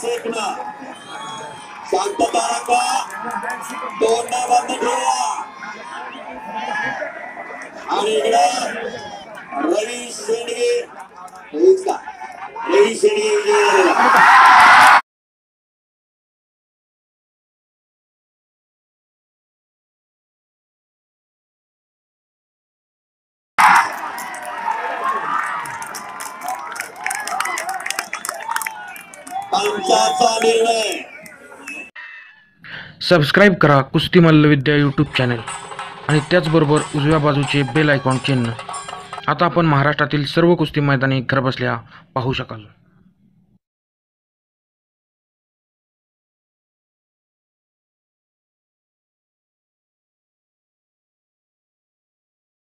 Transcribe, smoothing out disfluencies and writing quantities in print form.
सेकना शांतता राखा, तोंड बंद ठेवा आणि इकडे रवी शेंडगे विजय झालेला. पंचाचा निर्णय. सबस्क्राईब करा कुस्ती मल्लविद्या यूट्यूब चॅनल आणि त्याचबरोबर उजव्या बाजूचे बेल आयकॉन चिन्ह. आता आपण महाराष्ट्रातील सर्व कुस्ती मैदाने घरबसल्या पाहू शकाल.